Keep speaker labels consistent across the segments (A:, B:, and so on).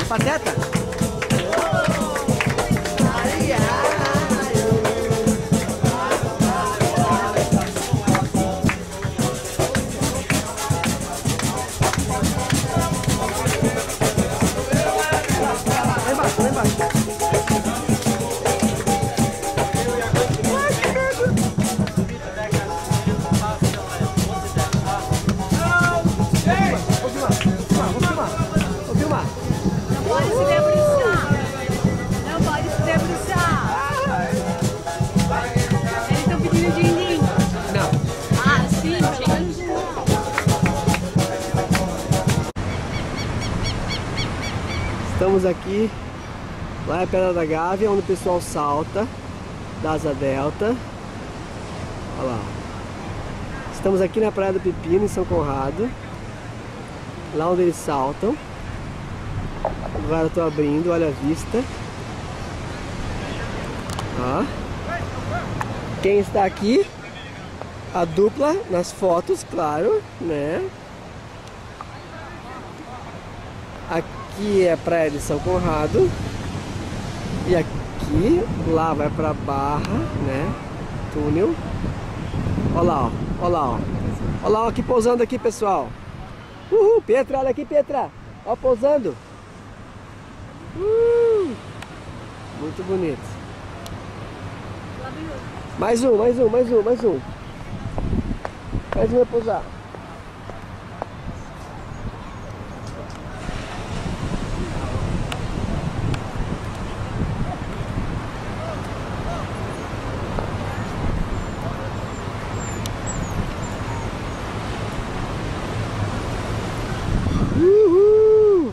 A: Pateta? Lá embaixo, lá embaixo. Estamos aqui, lá é Pedra da Gávea, onde o pessoal salta da Asa Delta. Olha lá. Estamos aqui na Praia do Pepino, em São Conrado, lá onde eles saltam. Agora eu estou abrindo, olha a vista. Ó. Quem está aqui? A dupla nas fotos, claro, né? Aqui é a Praia de São Conrado. E aqui, lá vai pra Barra, né? Túnel. Olha lá, ó. Olha lá, ó. Olha lá, ó, aqui pousando aqui, pessoal. Uhul, Petra, olha aqui, Petra. Ó, pousando. Muito bonito. Mais um, mais um, mais um, mais um. Mais um vai pousar. Uhul!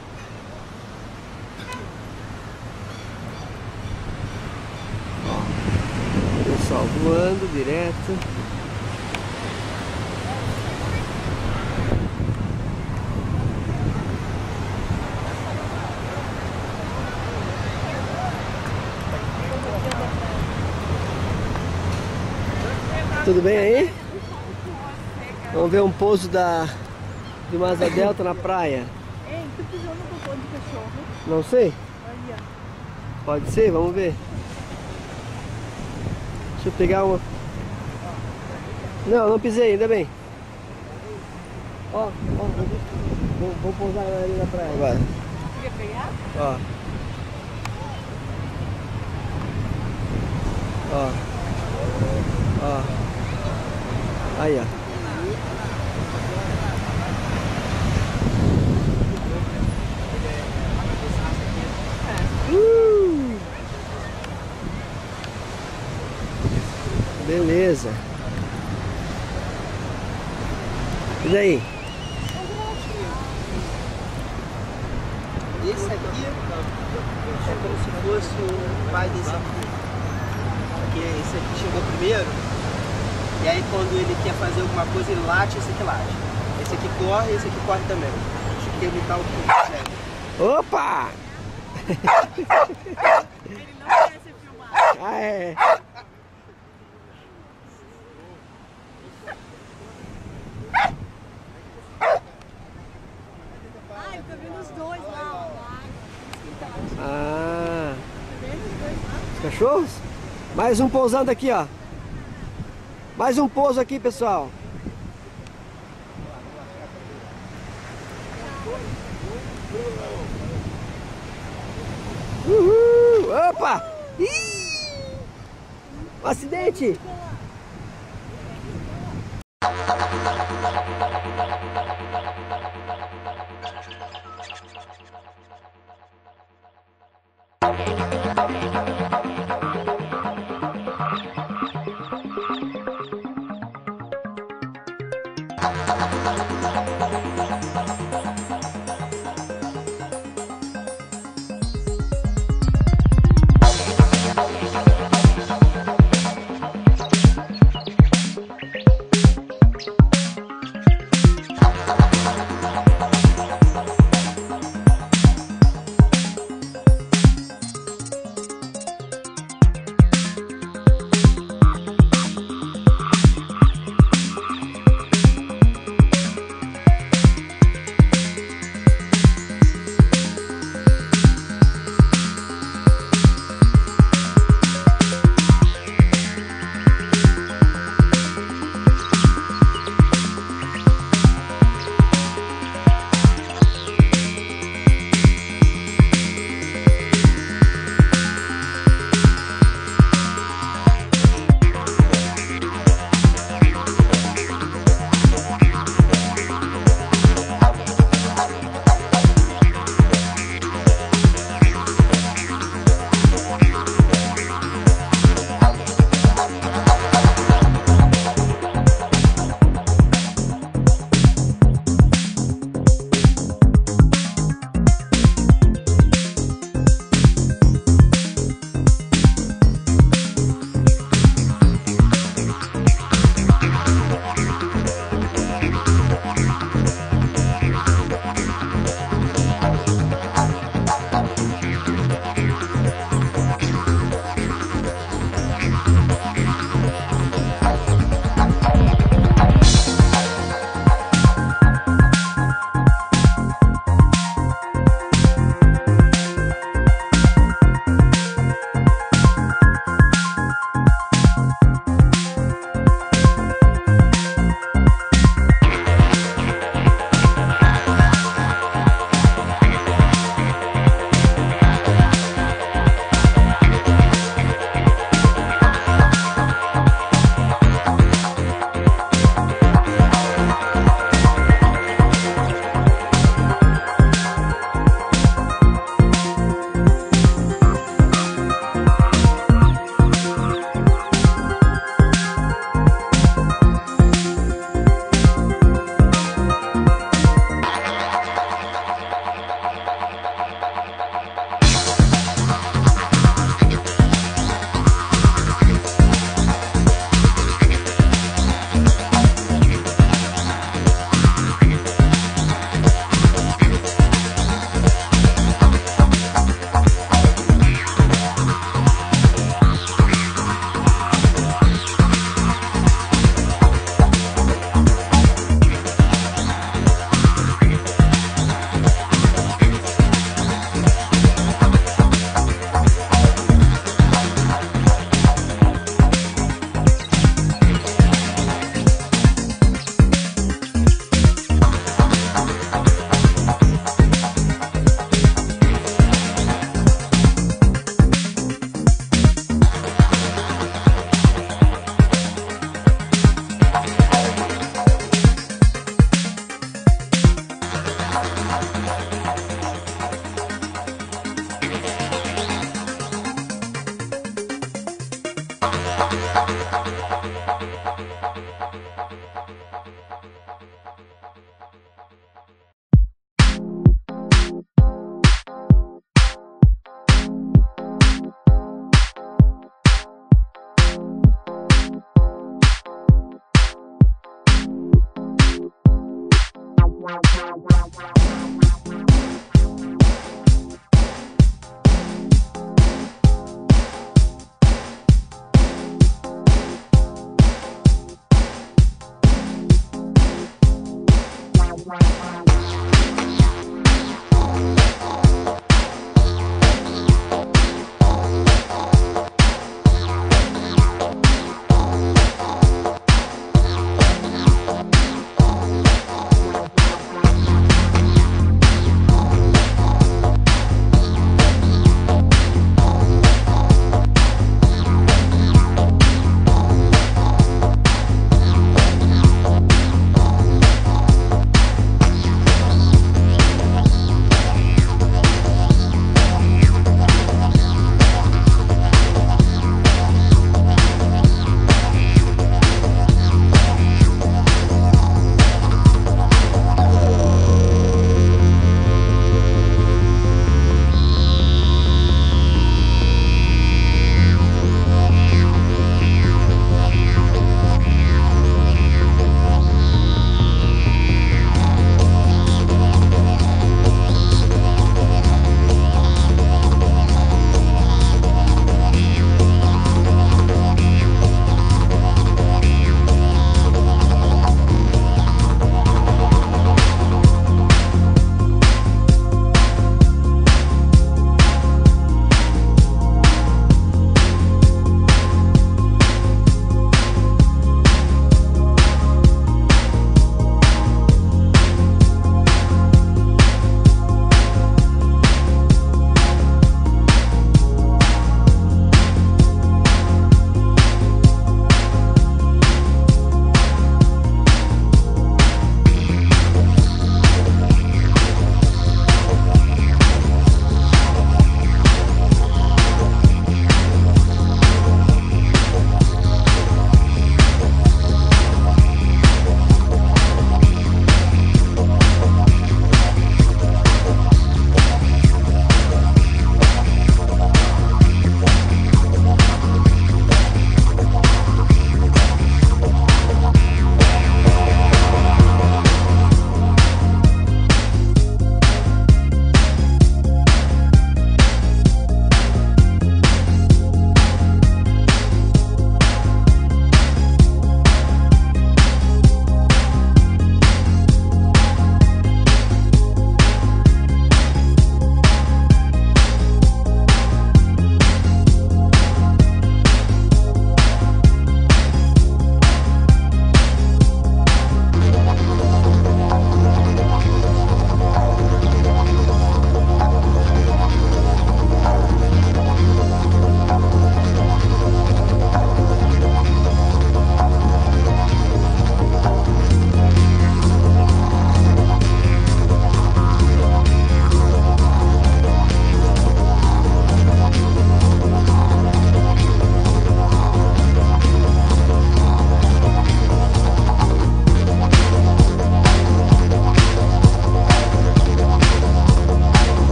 A: O pessoal voando direto. Tudo bem aí? Vamos ver um pouso de uma Asa Delta na praia.
B: Ei, tu pisou no cocô de cachorro?
A: Não sei.
B: Olha.
A: Pode ser, vamos ver. Deixa eu pegar uma. Não, não pisei, ainda bem. Ó, vou pousar ali na praia agora.
B: Você quer pegar?
A: Ó. Ó. Ó. Aí, ó. Beleza. E daí?
C: Esse aqui é como se fosse o pai desse aqui. Porque esse aqui chegou primeiro. E aí quando ele quer fazer alguma coisa, ele late, esse aqui late. Esse aqui corre, esse aqui corre também. Acho que imitar o que
A: Opa!
B: Ele não quer ser filmado.
A: Ah, é.
B: Ai, tá vendo os dois lá, ó.
A: Ah,
B: Tá vendo os dois lá?
A: os cachorros? Mais um pousando aqui, ó. Mais um pouso aqui, pessoal. Uhul! Opa! Ih! Um acidente!